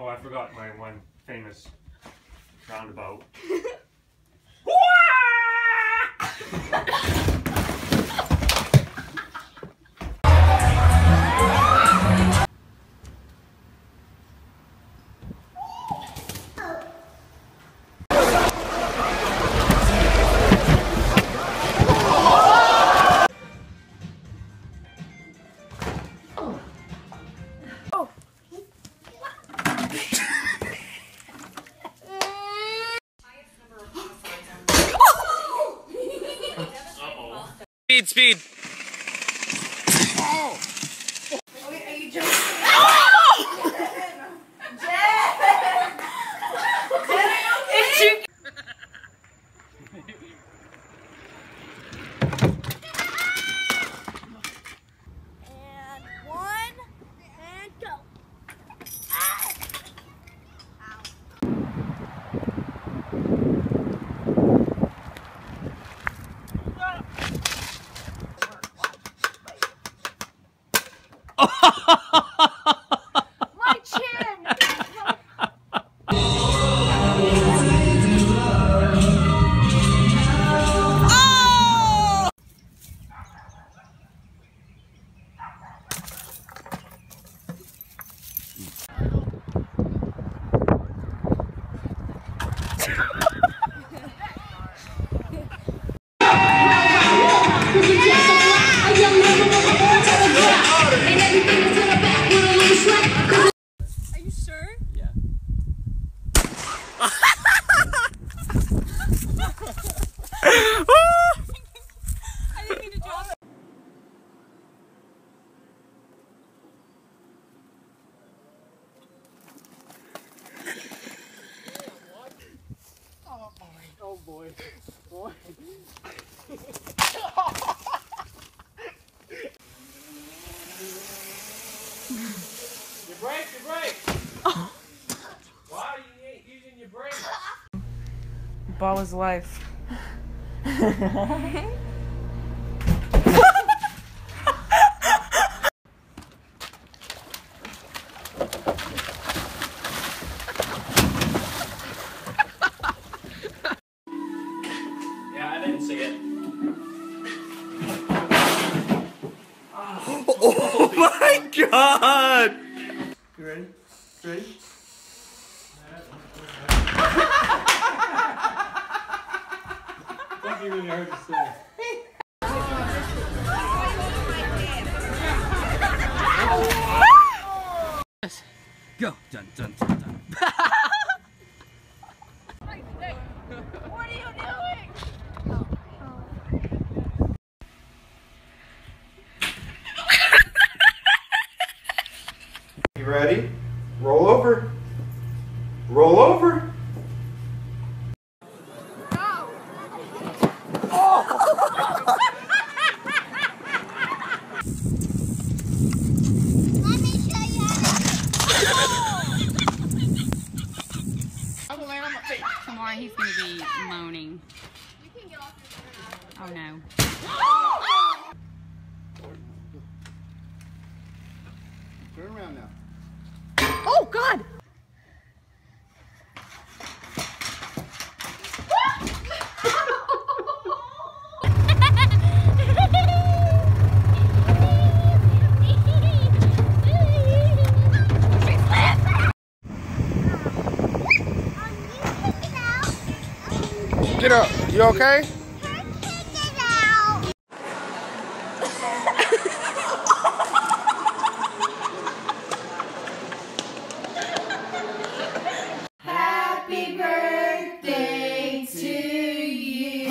I forgot my one famous roundabout. Speed! Oh! Wait, are you joking? And one, and go. Ah! My chin! Oh! Are you sure? Yeah. I didn't mean to drop it. Oh boy. Boy. Your brake, your brake! Oh. Why are you using your brake? Ball is life. Yeah, I didn't see it. Oh my god! You ready? Ready? That'd be really hard to say. Go! Dun dun dun dun. What are you doing? You ready? Roll over. Roll over. Let me show you I will land on my feet. Come on, he's gonna be moaning. You can get off your Oh no. Turn around now. Oh, God! Get up. You okay? Happy birthday to you.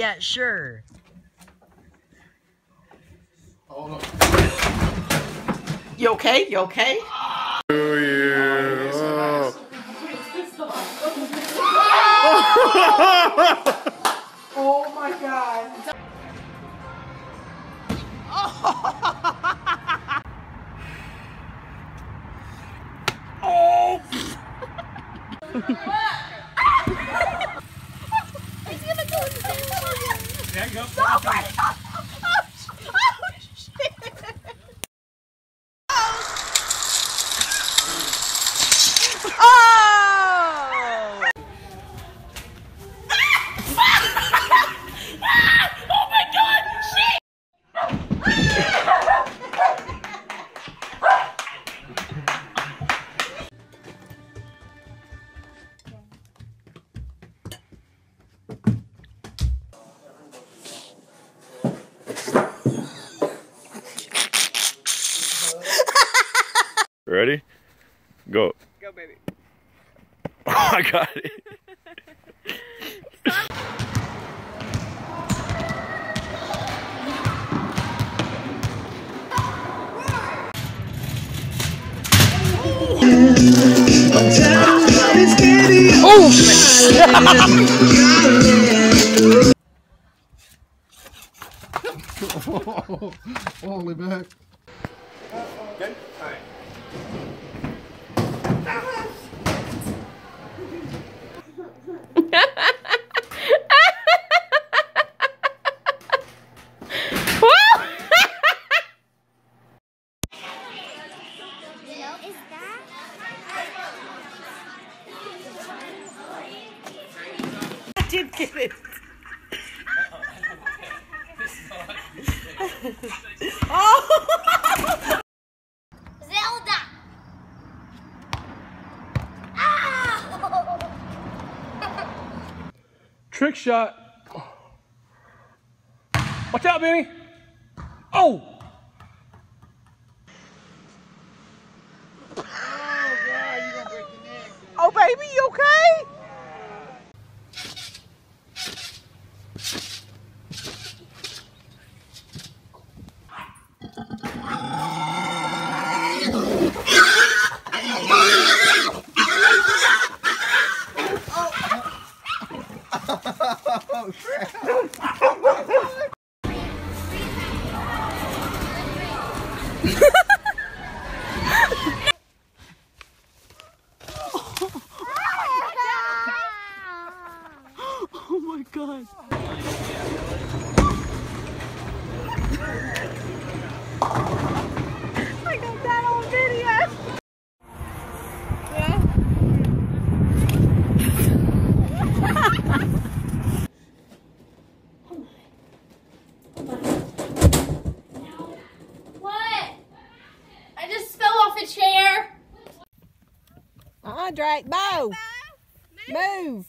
Yeah, sure. Hold on. You okay? You okay? Oh, yeah. Oh my god. Oh! He's gonna go in the same one. There you go. Oh my god. Oh shit. Oh! Oh my god. Shit. Ready? Go. Go, baby. Oh, I got it. Holy back. Good? Alright. I did get it. Oh! Zelda. Ow! Trick shot. Watch out, Benny. Oh! Oh, baby, you okay? Oh, crap. Oh my god. I got that on video. What? I just fell off a chair. Drake, bow. Move.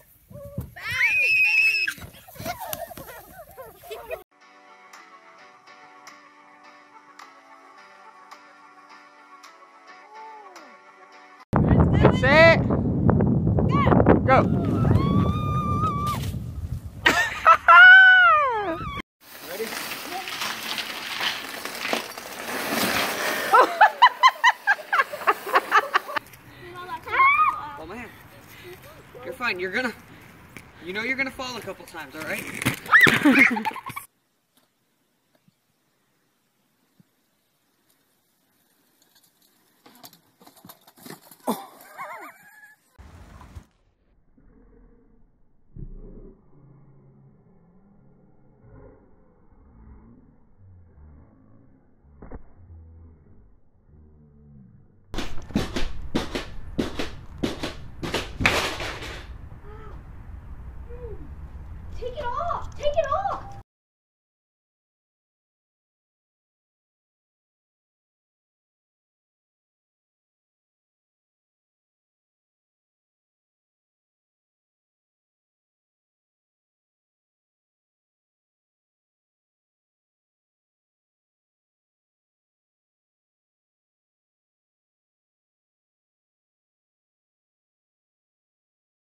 Set. Go. Ready? Oh man. You're fine. You're gonna fall a couple times, alright?